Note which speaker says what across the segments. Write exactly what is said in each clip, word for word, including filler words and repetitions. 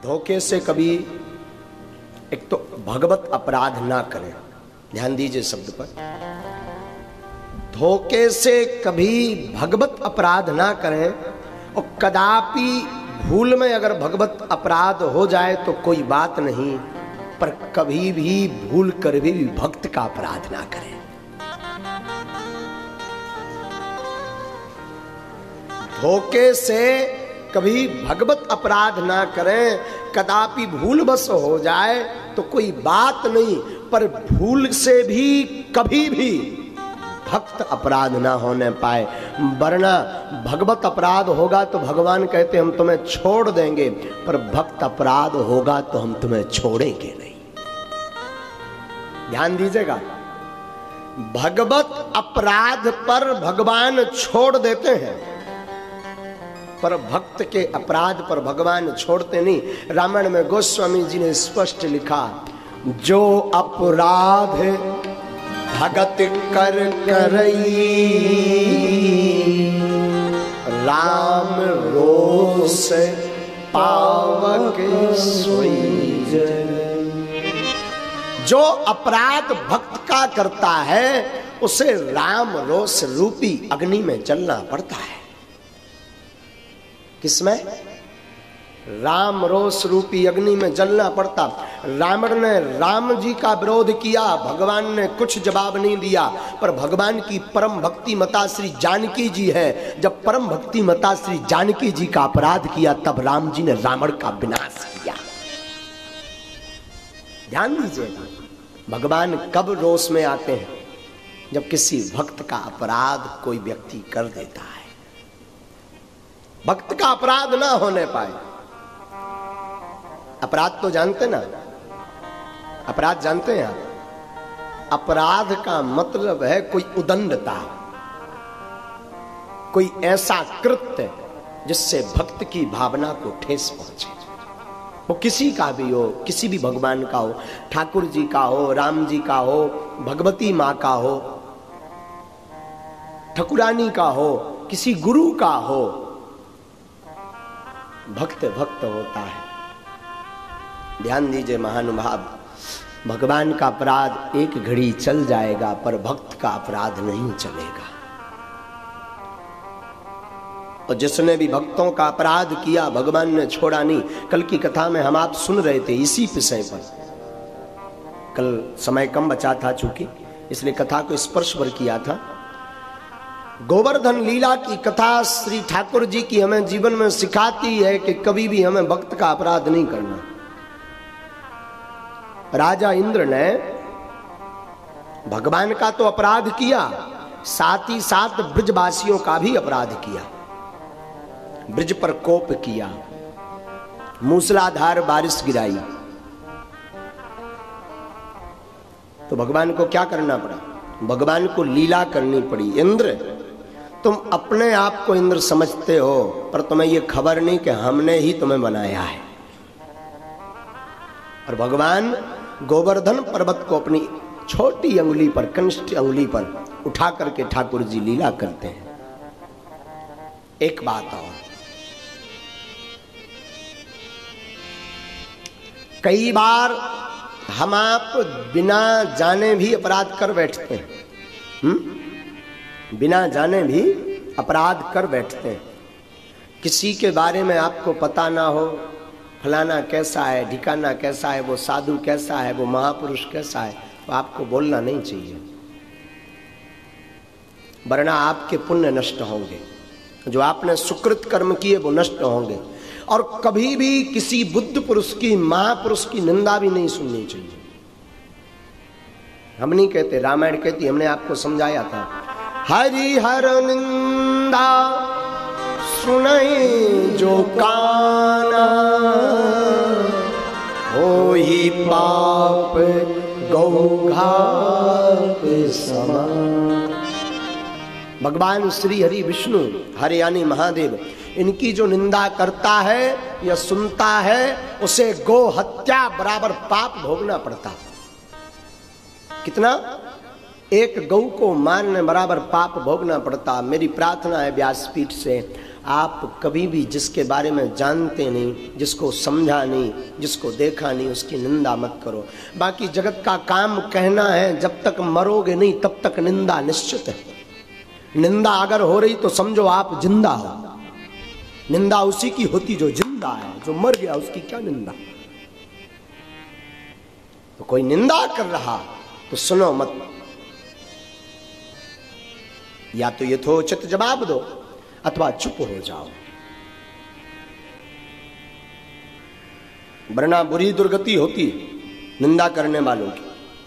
Speaker 1: धोखे से कभी, एक तो भगवत अपराध ना करें, ध्यान दीजिए शब्द पर, धोखे से कभी भगवत अपराध ना करें। और कदापि भूल में अगर भगवत अपराध हो जाए तो कोई बात नहीं, पर कभी भी भूल कर भी भक्त का अपराध ना करें। धोखे से कभी भगवत अपराध ना करें, कदापि भूल बस हो जाए तो कोई बात नहीं, पर भूल से भी कभी भी भक्त अपराध ना होने पाए। वरना भगवत अपराध होगा तो भगवान कहते हम तुम्हें छोड़ देंगे, पर भक्त अपराध होगा तो हम तुम्हें छोड़ेंगे नहीं। ध्यान दीजिएगा, भगवत अपराध पर भगवान छोड़ देते हैं, पर भक्त के अपराध पर भगवान छोड़ते नहीं। रामायण में गोस्वामी जी ने स्पष्ट लिखा, जो अपराध भगत कर करई राम रोष पावक सोई। जो अपराध भक्त का करता है उसे राम रोष रूपी अग्नि में जलना पड़ता है। किसमें? राम रोष रूपी अग्नि में जलना पड़ता। रावण ने राम जी का विरोध किया, भगवान ने कुछ जवाब नहीं दिया, पर भगवान की परम भक्ति मता श्री जानकी जी है। जब परम भक्ति मता श्री जानकी जी का अपराध किया तब राम जी ने रावण का विनाश किया। ध्यान दीजिएगा, भगवान कब रोष में आते हैं? जब किसी भक्त का अपराध कोई व्यक्ति कर देता है। भक्त का अपराध ना होने पाए। अपराध तो जानते ना, अपराध जानते हैं आप? अपराध का मतलब है कोई उदंडता, कोई ऐसा कृत्य जिससे भक्त की भावना को ठेस पहुंचे। वो किसी का भी हो, किसी भी भगवान का हो, ठाकुर जी का हो, राम जी का हो, भगवती माँ का हो, ठकुरानी का हो, किसी गुरु का हो, भक्त भक्त होता है। ध्यान दीजिए महानुभाव, भगवान का अपराध एक घड़ी चल जाएगा, पर भक्त का अपराध नहीं चलेगा। और जिसने भी भक्तों का अपराध किया भगवान ने छोड़ा नहीं। कल की कथा में हम आप सुन रहे थे इसी विषय पर। कल समय कम बचा था चूंकि, इसलिए कथा को स्पर्श पर किया था। गोवर्धन लीला की कथा श्री ठाकुर जी की हमें जीवन में सिखाती है कि कभी भी हमें भक्त का अपराध नहीं करना। राजा इंद्र ने भगवान का तो अपराध किया, साथ ही साथ ब्रजवासियों का भी अपराध किया। ब्रज पर कोप किया, मूसलाधार बारिश गिराई। तो भगवान को क्या करना पड़ा? भगवान को लीला करनी पड़ी। इंद्र, तुम अपने आप को इंद्र समझते हो, पर तुम्हें यह खबर नहीं कि हमने ही तुम्हें बनाया है। और भगवान गोवर्धन पर्वत को अपनी छोटी अंगुली पर, कनिष्ठ अंगुली पर उठा करके ठाकुर जी लीला करते हैं। एक बात और, कई बार हम आप बिना जाने भी अपराध कर बैठते हैं। हम्म? बिना जाने भी अपराध कर बैठते हैं। किसी के बारे में आपको पता ना हो, फलाना कैसा है, ठिकाना कैसा है, वो साधु कैसा है, वो महापुरुष कैसा है, तो आपको बोलना नहीं चाहिए, वरना आपके पुण्य नष्ट होंगे। जो आपने सुकृत कर्म किए वो नष्ट होंगे। और कभी भी किसी बुद्ध पुरुष की, महापुरुष की निंदा भी नहीं सुननी चाहिए। हम नहीं कहते, रामायण कहती, हमने आपको समझाया था, हरि हर निंदा सुनई जो काना, हो ही पाप गौघात समान। भगवान श्री हरि विष्णु, हरि यानी महादेव, इनकी जो निंदा करता है या सुनता है उसे गो हत्या बराबर पाप भोगना पड़ता। कितना? एक गऊ को मारने बराबर पाप भोगना पड़ता। मेरी प्रार्थना है व्यासपीठ से, आप कभी भी जिसके बारे में जानते नहीं, जिसको समझा नहीं, जिसको देखा नहीं, उसकी निंदा मत करो। बाकी जगत का काम कहना है, जब तक मरोगे नहीं तब तक निंदा निश्चित है। निंदा अगर हो रही तो समझो आप जिंदा हो। निंदा उसी की होती जो जिंदा है, जो मर गया उसकी क्या निंदा। तो कोई निंदा कर रहा तो सुनो मत, या तो यथोचित जवाब दो अथवा चुप हो जाओ, वरना बुरी दुर्गति होती निंदा करने वालों की।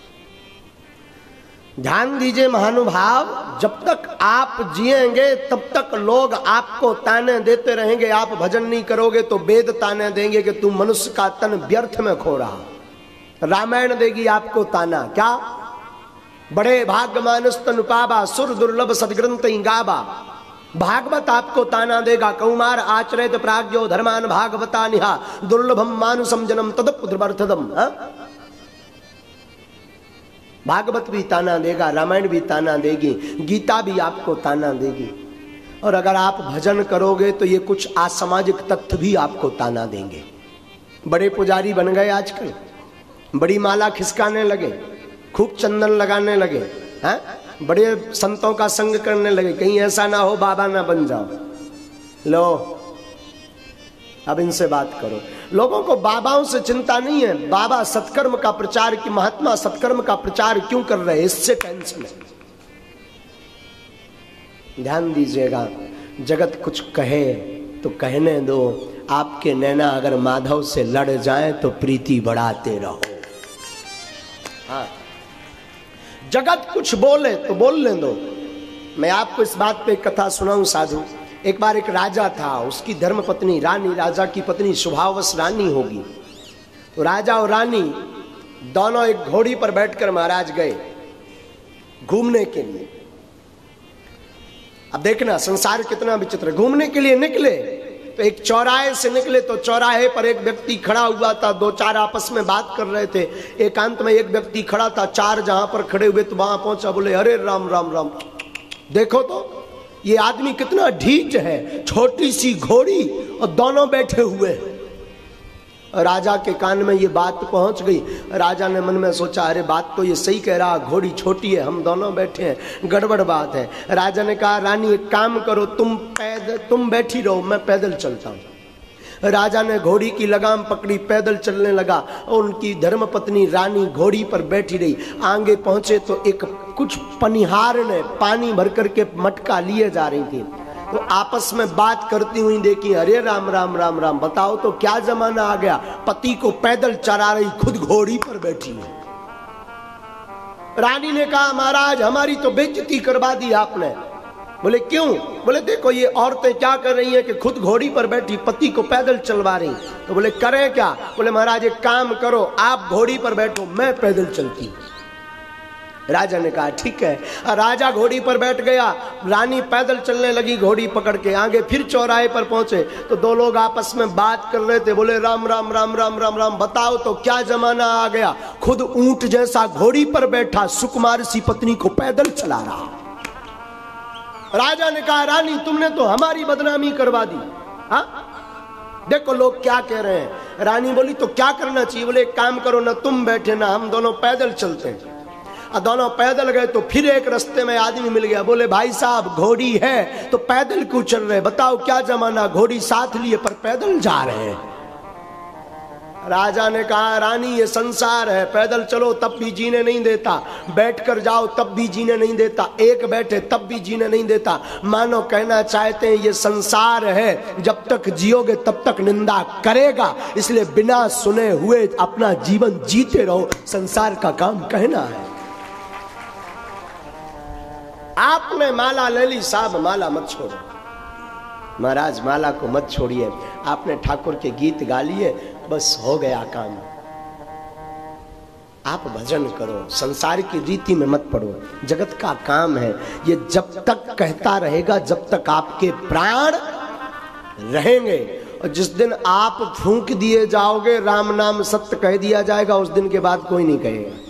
Speaker 1: ध्यान दीजिए महानुभाव, जब तक आप जिएंगे तब तक लोग आपको ताने देते रहेंगे। आप भजन नहीं करोगे तो वेद ताने देंगे कि तू मनुष्य का तन व्यर्थ में खो रहा। रामायण देगी आपको ताना, क्या बड़े भाग्य मानस तनु पावा, सुर दुर्लभ सदग्रंथ गावा। भागवत आपको ताना देगा, कौमार आचरित प्राज्ञो धर्मान भागवता निहा दुर्लभम मानुषम जनम तदपुत्रर्थदम। भागवत भी ताना देगा, रामायण भी ताना देगी, गीता भी आपको ताना देगी। और अगर आप भजन करोगे तो ये कुछ असामाजिक तत्व भी आपको ताना देंगे। बड़े पुजारी बन गए आजकल, बड़ी माला खिसकाने लगे, खूब चंदन लगाने लगे, हैं? बड़े संतों का संग करने लगे, कहीं ऐसा ना हो बाबा ना बन जाओ। लो अब इनसे बात करो। लोगों को बाबाओं से चिंता नहीं है, बाबा सत्कर्म का प्रचार की, महात्मा सत्कर्म का प्रचार क्यों कर रहे हैं, इससे टेंशन है। ध्यान दीजिएगा, जगत कुछ कहे तो कहने दो। आपके नैना अगर माधव से लड़ जाए तो प्रीति बढ़ाते रहो। हाँ, जगत कुछ बोले तो बोलने दो। मैं आपको इस बात पे कथा सुनाऊं साधु। एक बार एक राजा था, उसकी धर्म पत्नी रानी, राजा की पत्नी स्वभावश रानी होगी। तो राजा और रानी दोनों एक घोड़ी पर बैठकर महाराज गए घूमने के लिए। अब देखना संसार कितना विचित्र। घूमने के लिए निकले तो एक चौराहे से निकले तो चौराहे पर एक व्यक्ति खड़ा हुआ था, दो चार आपस में बात कर रहे थे। एकांत में एक व्यक्ति खड़ा था, चार जहां पर खड़े हुए तो वहां पहुंचा, बोले अरे राम राम राम, देखो तो ये आदमी कितना ढीठ है, छोटी सी घोड़ी और दोनों बैठे हुए हैं। राजा के कान में ये बात पहुंच गई। राजा ने मन में सोचा अरे बात तो ये सही कह रहा, घोड़ी छोटी है, हम दोनों बैठे हैं, गड़बड़ बात है। राजा ने कहा रानी एक काम करो, तुम पैदल तुम बैठी रहो, मैं पैदल चलता हूं। राजा ने घोड़ी की लगाम पकड़ी, पैदल चलने लगा और उनकी धर्मपत्नी रानी घोड़ी पर बैठी रही। आगे पहुंचे तो एक कुछ पनिहार ने पानी भर करके मटका लिए जा रही थी, तो आपस में बात करती हुई देखी, अरे राम राम राम राम, बताओ तो क्या जमाना आ गया, पति को पैदल चरा रही, खुद घोड़ी पर बैठी है। रानी ने कहा महाराज हमारी तो बेइज्जती करवा दी आपने। बोले क्यों? बोले देखो ये औरतें क्या कर रही हैं कि खुद घोड़ी पर बैठी पति को पैदल चलवा रही। तो बोले करें क्या? बोले महाराज एक काम करो, आप घोड़ी पर बैठो, मैं पैदल चलती हूं। राजा ने कहा ठीक है। राजा घोड़ी पर बैठ गया, रानी पैदल चलने लगी घोड़ी पकड़ के। आगे फिर चौराहे पर पहुंचे तो दो लोग आपस में बात कर रहे थे। बोले राम राम राम राम राम राम, बताओ तो क्या जमाना आ गया, खुद ऊंट जैसा घोड़ी पर बैठा सुकुमार सी पत्नी को पैदल चला रहा। राजा ने कहा रानी तुमने तो हमारी बदनामी करवा दी, हाँ देखो लोग क्या कह रहे हैं। रानी बोली तो क्या करना चाहिए? बोले एक काम करो, ना तुम बैठे ना हम, दोनों पैदल चलते हैं। और दोनों पैदल गए तो फिर एक रास्ते में आदमी मिल गया। बोले भाई साहब घोड़ी है तो पैदल क्यों चल रहे, बताओ क्या जमाना, घोड़ी साथ लिए पर पैदल जा रहे हैं। राजा ने कहा रानी ये संसार है, पैदल चलो तब भी जीने नहीं देता, बैठकर जाओ तब भी जीने नहीं देता, एक बैठे तब भी जीने नहीं देता। मानो कहना चाहते हैं ये संसार है, जब तक जियोगे तब तक निंदा करेगा, इसलिए बिना सुने हुए अपना जीवन जीते रहो, संसार का काम कहना है। आपने माला ले ली, साहब माला मत छोड़ो। महाराज माला को मत छोड़िए, आपने ठाकुर के गीत गा लिए, बस हो गया काम। आप भजन करो, संसार की रीति में मत पड़ो, जगत का काम है। ये जब तक कहता रहेगा जब तक आपके प्राण रहेंगे, और जिस दिन आप फूंक दिए जाओगे, राम नाम सत्य कह दिया जाएगा, उस दिन के बाद कोई नहीं कहेगा।